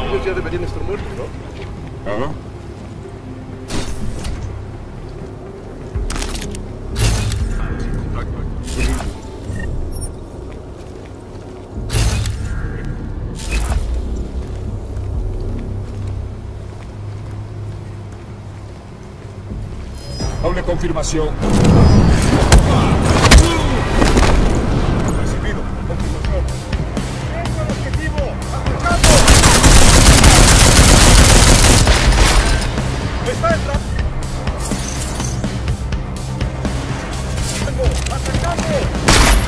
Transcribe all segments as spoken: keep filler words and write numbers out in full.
Ellos ya deberían estar muertos, ¿no? ¿Ah? Doble confirmación. Recibido. Confirmación. ¡Tengo el objetivo! ¡Atacando! ¡Está entrando! ¡Atacando!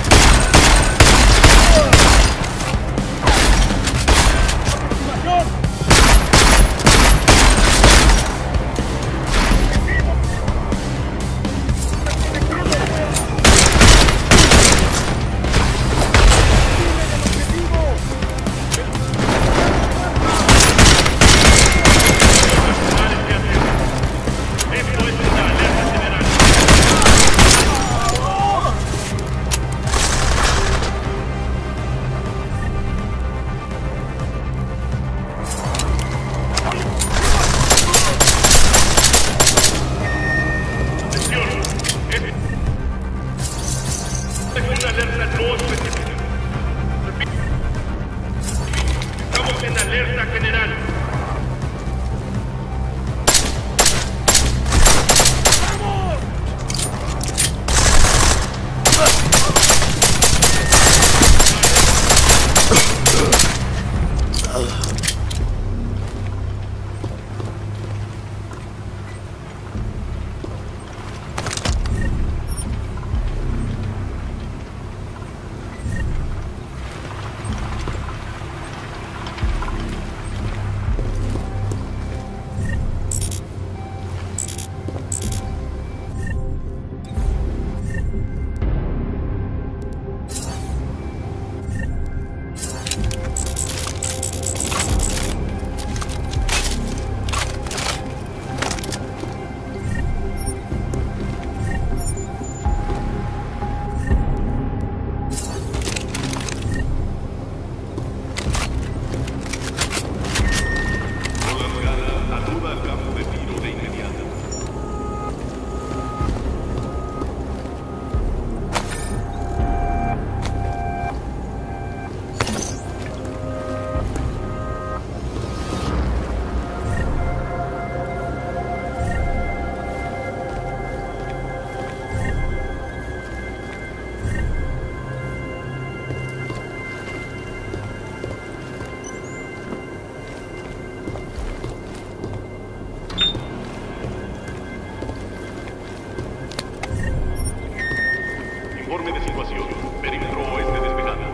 Informe de situación. Perímetro oeste despejado.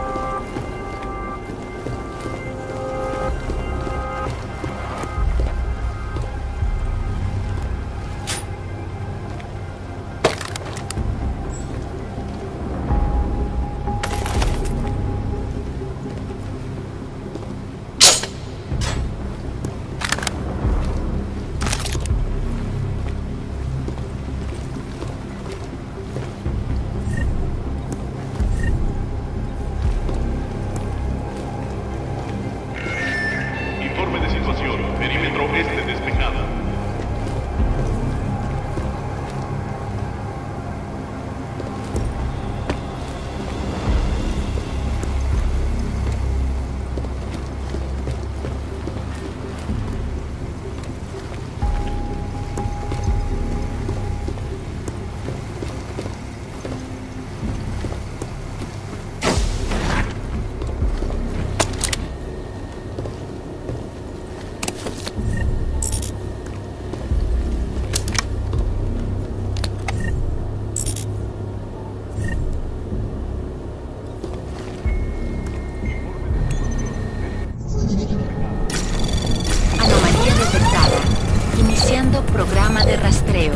Perímetro este despejado. Programa de rastreo.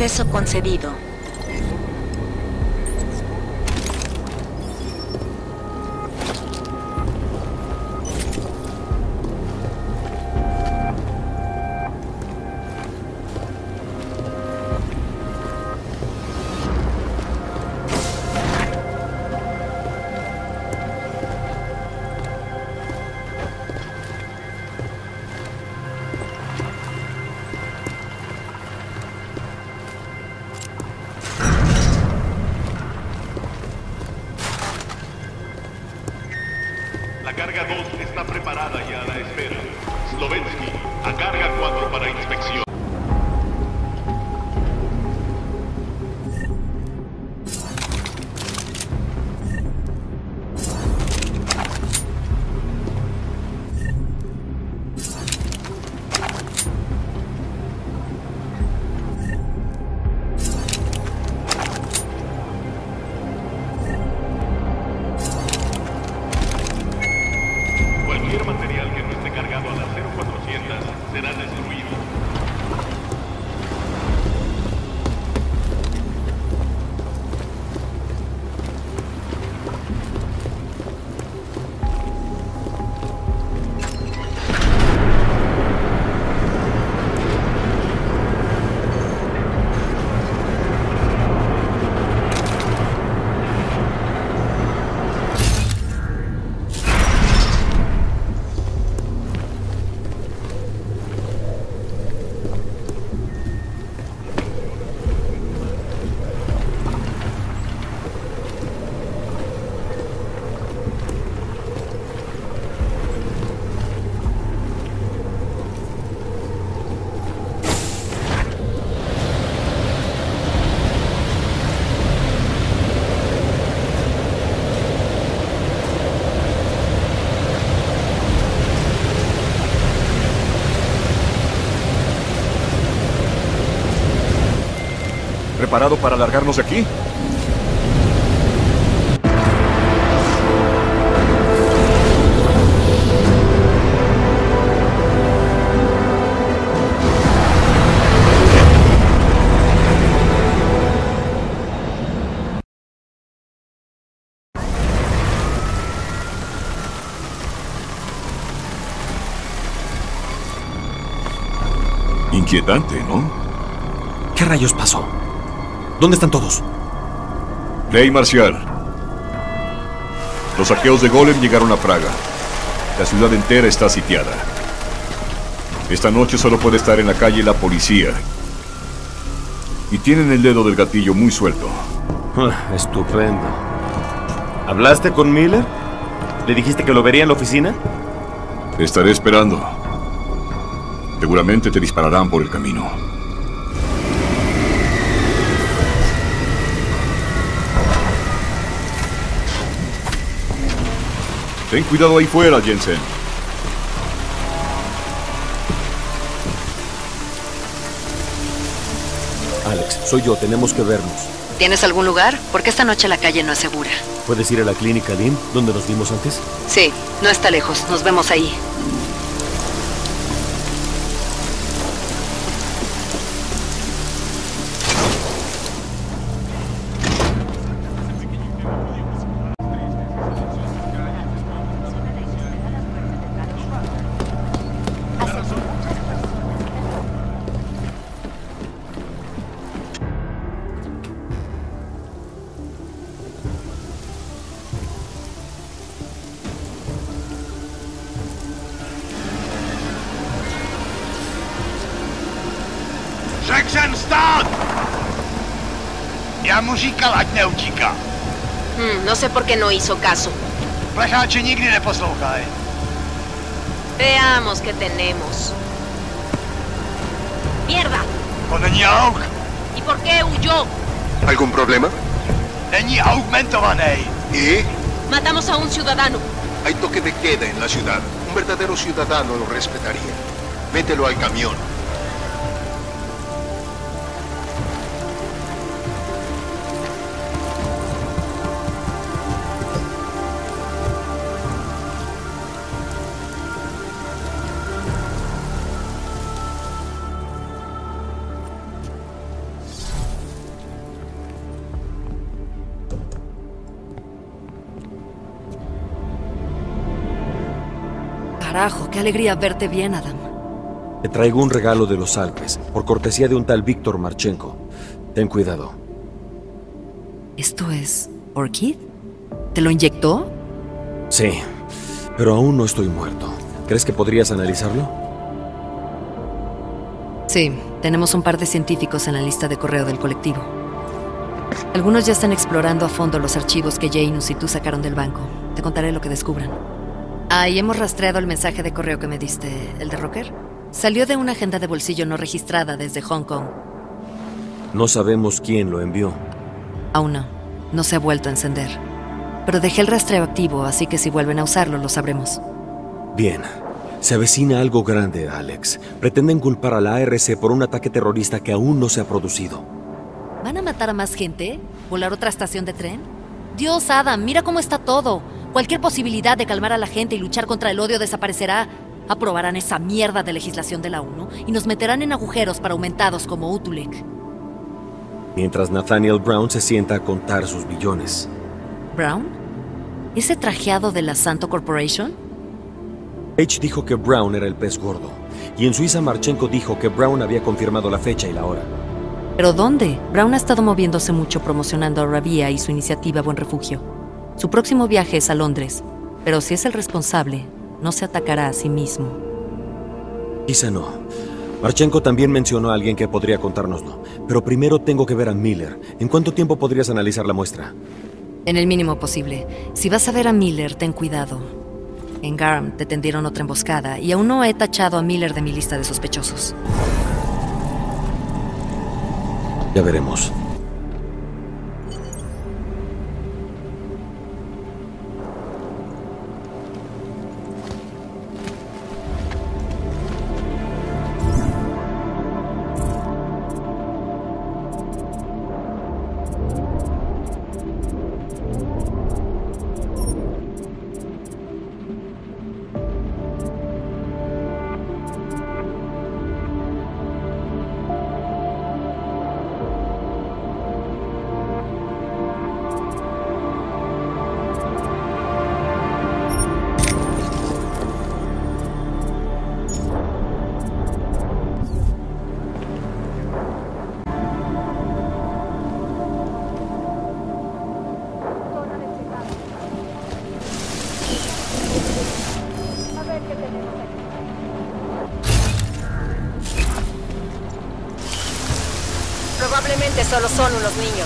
Acceso concedido. La carga dos está preparada y a la espera. Slovensky, a carga cuatro para inspección. Cualquier material que no esté cargado a las cero cuatrocientos será destruido. ¿Preparado para largarnos de aquí? Inquietante, ¿no? ¿Qué rayos pasó? ¿Dónde están todos? Ley marcial. Los saqueos de Golem llegaron a Praga. La ciudad entera está sitiada. Esta noche solo puede estar en la calle la policía. Y tienen el dedo del gatillo muy suelto. Ah, estupendo. ¿Hablaste con Miller? ¿Le dijiste que lo vería en la oficina? Te estaré esperando. Seguramente te dispararán por el camino. Ten cuidado ahí fuera, Jensen. Alex, soy yo. Tenemos que vernos. ¿Tienes algún lugar? Porque esta noche la calle no es segura. ¿Puedes ir a la clínica Lynn, donde nos vimos antes? Sí, no está lejos. Nos vemos ahí. Řekl jsem stát! Já mu říkal, ať neutíká. Hmm, no sé por qué no hizo caso. Plecháči nikdy neposlouchají. Veamos qué tenemos. ¡Mierda! To není auk. ¿Y por qué huyó? ¿Algún problema? Není augmentovaný. ¿Y? Matamos a un ciudadano. Hay toque de queda en la ciudad. Un verdadero ciudadano lo respetaría. Mételo al camión. Carajo, qué alegría verte bien, Adam. Te traigo un regalo de los Alpes, por cortesía de un tal Víctor Marchenko. Ten cuidado. ¿Esto es Orchid? ¿Te lo inyectó? Sí, pero aún no estoy muerto. ¿Crees que podrías analizarlo? Sí, tenemos un par de científicos en la lista de correo del colectivo. Algunos ya están explorando a fondo los archivos que Janus y tú sacaron del banco. Te contaré lo que descubran. Ah, y hemos rastreado el mensaje de correo que me diste, el de Rocker. Salió de una agenda de bolsillo no registrada desde Hong Kong. No sabemos quién lo envió. Aún no. No se ha vuelto a encender. Pero dejé el rastreo activo, así que si vuelven a usarlo, lo sabremos. Bien. Se avecina algo grande, Alex. Pretenden culpar a la A R C por un ataque terrorista que aún no se ha producido. ¿Van a matar a más gente? ¿Volar otra estación de tren? Dios, Adam, mira cómo está todo. Cualquier posibilidad de calmar a la gente y luchar contra el odio desaparecerá. Aprobarán esa mierda de legislación de la ONU y nos meterán en agujeros para aumentados como Utulek. Mientras Nathaniel Brown se sienta a contar sus billones. ¿Brown? ¿Ese trajeado de la Santo Corporation? H dijo que Brown era el pez gordo. Y en Suiza Marchenko dijo que Brown había confirmado la fecha y la hora. ¿Pero dónde? Brown ha estado moviéndose mucho promocionando a Rabia y su iniciativa Buen Refugio. Su próximo viaje es a Londres. Pero si es el responsable, no se atacará a sí mismo. Quizá no. Marchenko también mencionó a alguien que podría contárnoslo. Pero primero tengo que ver a Miller. ¿En cuánto tiempo podrías analizar la muestra? En el mínimo posible. Si vas a ver a Miller, ten cuidado. En Garm te tendieron otra emboscada y aún no he tachado a Miller de mi lista de sospechosos. Ya veremos. Probablemente solo son unos niños.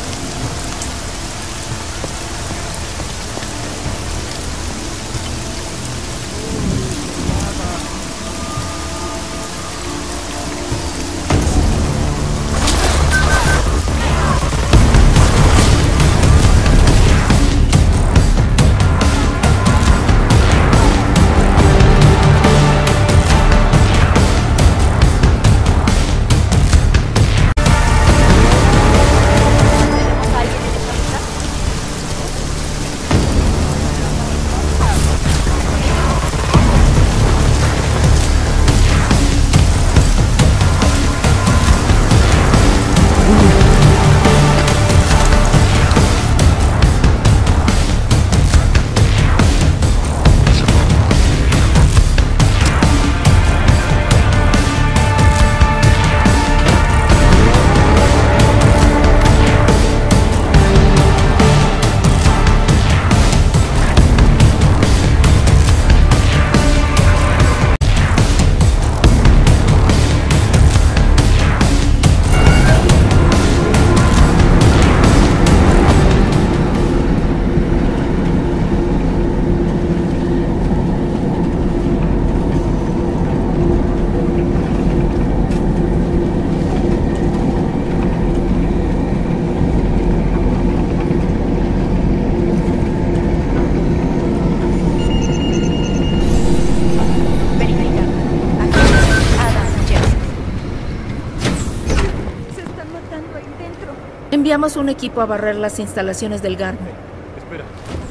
Enviamos un equipo a barrer las instalaciones del Garm. Espera.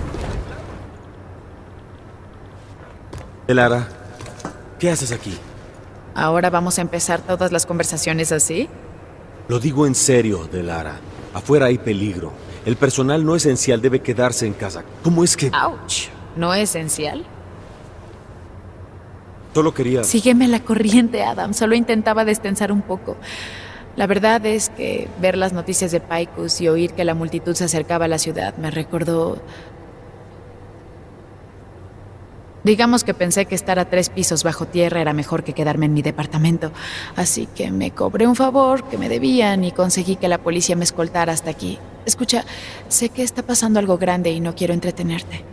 Delara, ¿qué haces aquí? ¿Ahora vamos a empezar todas las conversaciones así? Lo digo en serio, Delara. Afuera hay peligro. El personal no esencial debe quedarse en casa. ¿Cómo es que...? ¡Auch! ¿No esencial? Solo quería... Sígueme la corriente, Adam. Solo intentaba destensar un poco. La verdad es que ver las noticias de Picus y oír que la multitud se acercaba a la ciudad me recordó... Digamos que pensé que estar a tres pisos bajo tierra era mejor que quedarme en mi departamento. Así que me cobré un favor que me debían y conseguí que la policía me escoltara hasta aquí. Escucha, sé que está pasando algo grande y no quiero entretenerte.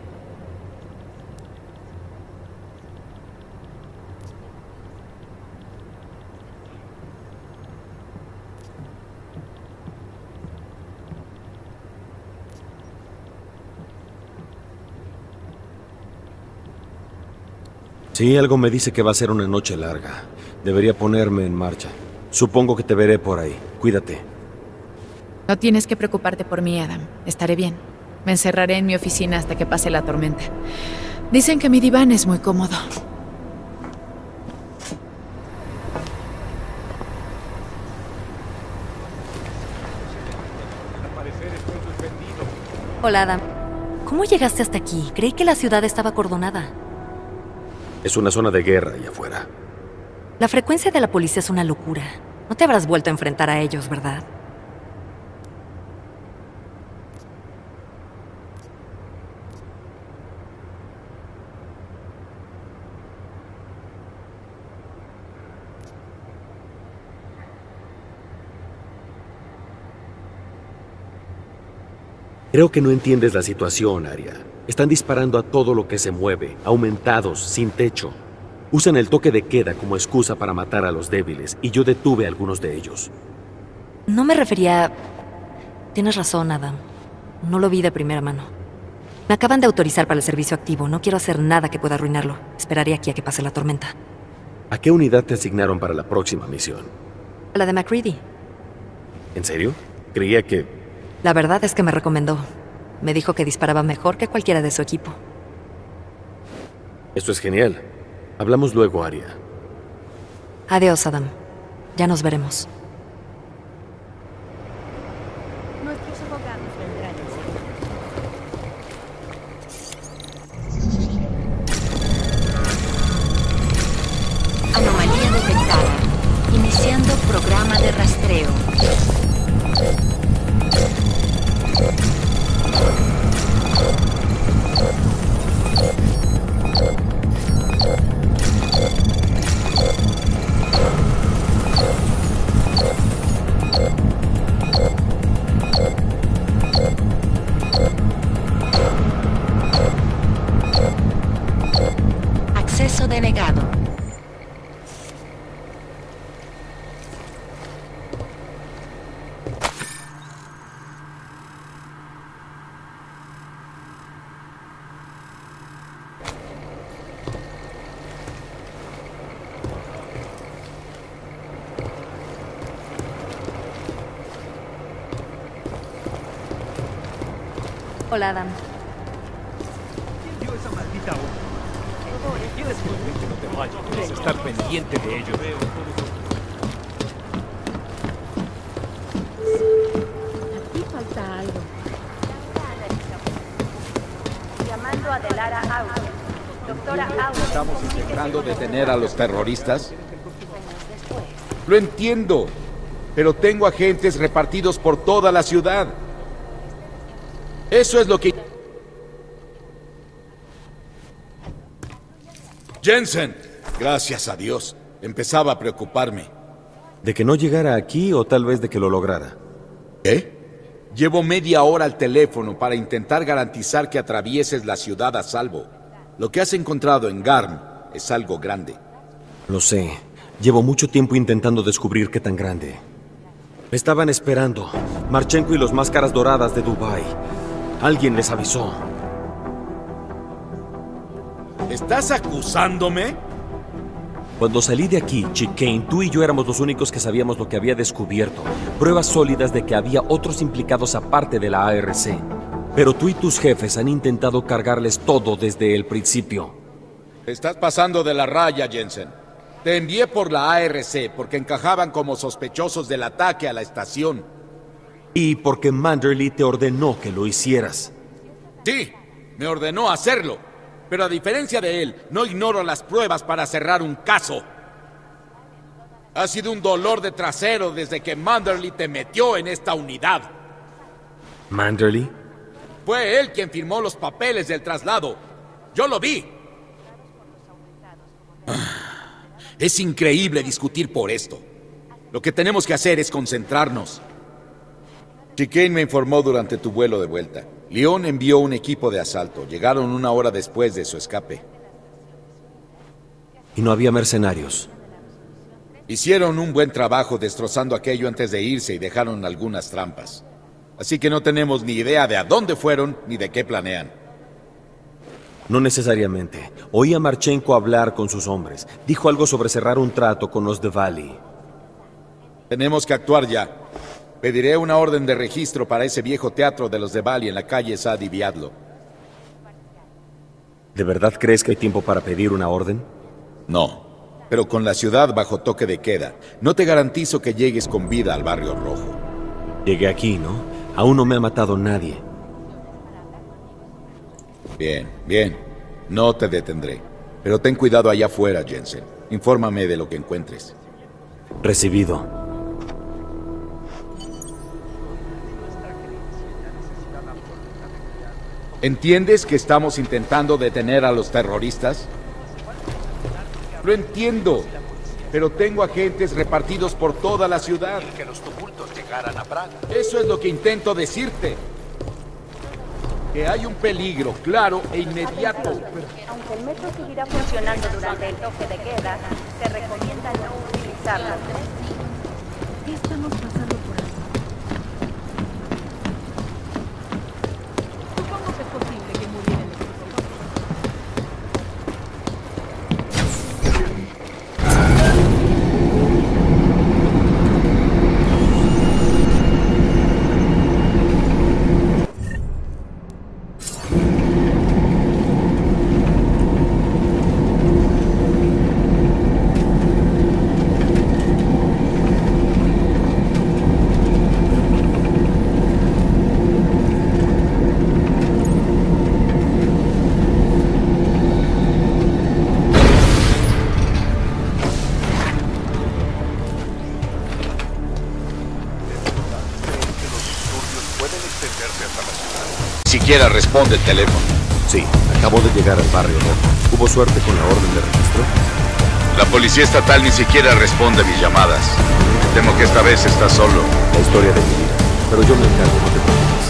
Sí, algo me dice que va a ser una noche larga. Debería ponerme en marcha. Supongo que te veré por ahí. Cuídate. No tienes que preocuparte por mí, Adam. Estaré bien. Me encerraré en mi oficina hasta que pase la tormenta. Dicen que mi diván es muy cómodo. Hola, Adam. ¿Cómo llegaste hasta aquí? Creí que la ciudad estaba acordonada. Es una zona de guerra allá afuera. La frecuencia de la policía es una locura. No te habrás vuelto a enfrentar a ellos, ¿verdad? Creo que no entiendes la situación, Aria. Están disparando a todo lo que se mueve, aumentados, sin techo. Usan el toque de queda como excusa para matar a los débiles, y yo detuve a algunos de ellos. No me refería... Tienes razón, Adam. No lo vi de primera mano. Me acaban de autorizar para el servicio activo. No quiero hacer nada que pueda arruinarlo. Esperaré aquí a que pase la tormenta. ¿A qué unidad te asignaron para la próxima misión? A la de MacReady. ¿En serio? Creía que... La verdad es que me recomendó. Me dijo que disparaba mejor que cualquiera de su equipo. Esto es genial. Hablamos luego, Aria. Adiós, Adam. Ya nos veremos. Nuestros abogados vendrán enseguida. Anomalía detectada. Iniciando programa de rastreo. Acceso denegado. Hola, Adam. ¿Quién dio esa maldita orden? Tienes que no te vayas. Debes estar pendiente de ello. Aquí falta algo. Llamando a Delara Auto. Doctora Auto. ¿Estamos intentando detener a los terroristas? Lo entiendo, pero tengo agentes repartidos por toda la ciudad. Eso es lo que... Jensen, gracias a Dios. Empezaba a preocuparme. ¿De que no llegara aquí o tal vez de que lo lograra? ¿Qué? Llevo media hora al teléfono para intentar garantizar que atravieses la ciudad a salvo. Lo que has encontrado en Garm es algo grande. Lo sé. Llevo mucho tiempo intentando descubrir qué tan grande. Me estaban esperando. Marchenko y los Máscaras Doradas de Dubái. Alguien les avisó. ¿Estás acusándome? Cuando salí de aquí, Chicane, tú y yo éramos los únicos que sabíamos lo que había descubierto. Pruebas sólidas de que había otros implicados aparte de la A R C. Pero tú y tus jefes han intentado cargarles todo desde el principio. Te estás pasando de la raya, Jensen. Te envié por la A R C porque encajaban como sospechosos del ataque a la estación. Y porque Manderley te ordenó que lo hicieras. Sí, me ordenó hacerlo. Pero a diferencia de él, no ignoro las pruebas para cerrar un caso. Ha sido un dolor de trasero desde que Manderly te metió en esta unidad. ¿Manderly? Fue él quien firmó los papeles del traslado. Yo lo vi. Es increíble discutir por esto. Lo que tenemos que hacer es concentrarnos. Chicane me informó durante tu vuelo de vuelta. León envió un equipo de asalto. Llegaron una hora después de su escape. Y no había mercenarios. Hicieron un buen trabajo destrozando aquello antes de irse y dejaron algunas trampas. Así que no tenemos ni idea de a dónde fueron ni de qué planean. No necesariamente. Oí a Marchenko hablar con sus hombres. Dijo algo sobre cerrar un trato con los de Valley. Tenemos que actuar ya. Pediré una orden de registro para ese viejo teatro de los de Valley en la calle Sadi Viadlo. ¿De verdad crees que hay tiempo para pedir una orden? No, pero con la ciudad bajo toque de queda, no te garantizo que llegues con vida al Barrio Rojo. Llegué aquí, ¿no? Aún no me ha matado nadie. Bien, bien. No te detendré. Pero ten cuidado allá afuera, Jensen. Infórmame de lo que encuentres. Recibido. ¿Entiendes que estamos intentando detener a los terroristas? Lo entiendo, pero tengo agentes repartidos por toda la ciudad. Que los tumultos llegaran a Praga. Eso es lo que intento decirte. Que hay un peligro claro e inmediato. Aunque el metro seguirá funcionando durante el toque de queda, se recomienda no utilizarlo. ¿Qué estamos pasando por aquí? Supongo que es posible que muriera el equipo. Siquiera responde el teléfono. Sí, acabo de llegar al Barrio Rojo. ¿Hubo suerte con la orden de registro? La policía estatal ni siquiera responde a mis llamadas. Temo que esta vez está solo. La historia de mi vida. Pero yo me encargo, no te preocupes.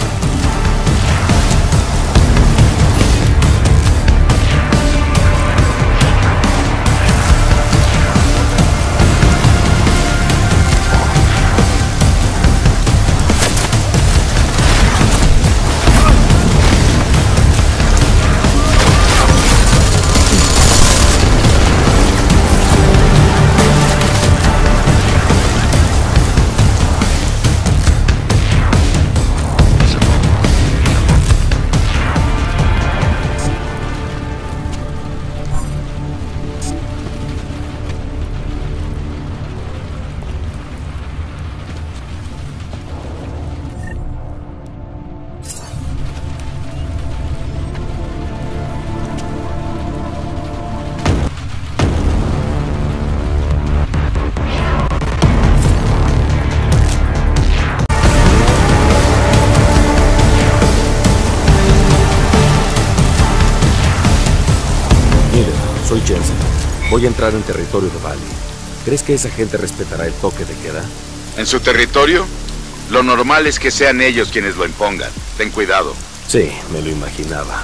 Soy Jensen. Voy a entrar en territorio de Valley. ¿Crees que esa gente respetará el toque de queda? ¿En su territorio? Lo normal es que sean ellos quienes lo impongan. Ten cuidado. Sí, me lo imaginaba.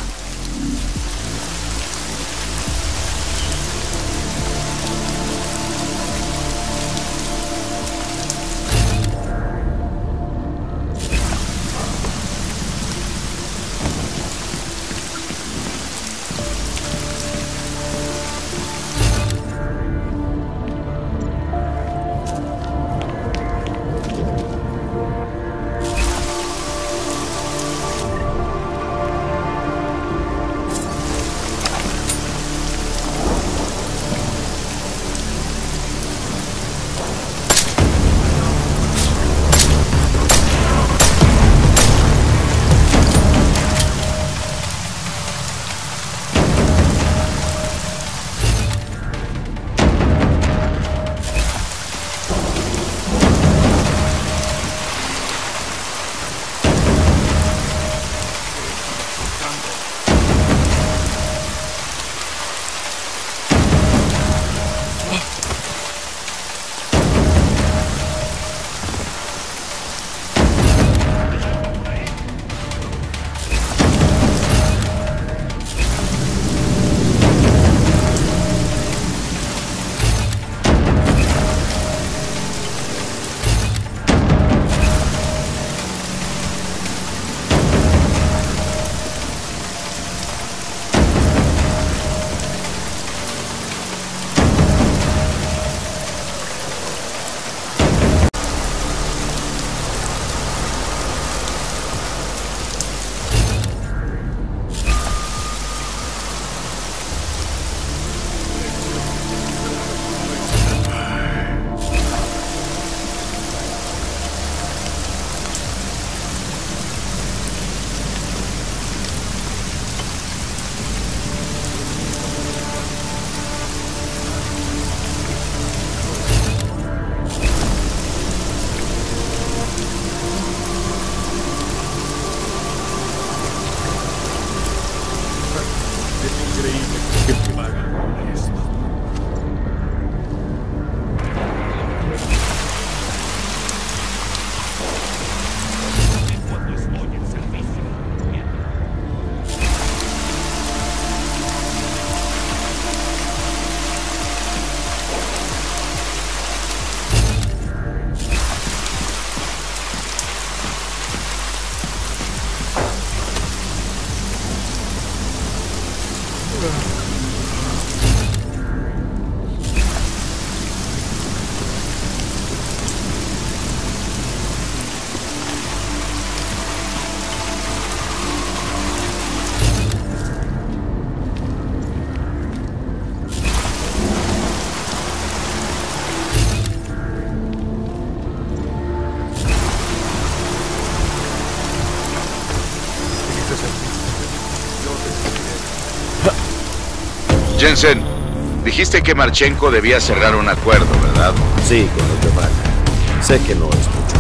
Jensen, dijiste que Marchenko debía cerrar un acuerdo, ¿verdad? Sí, con los de Vaca. Sé que no es mucho.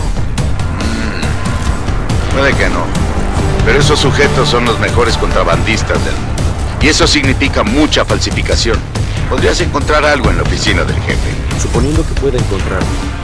Mm, puede que no. Pero esos sujetos son los mejores contrabandistas del mundo. Y eso significa mucha falsificación. Podrías encontrar algo en la oficina del jefe. Suponiendo que pueda encontrarlo,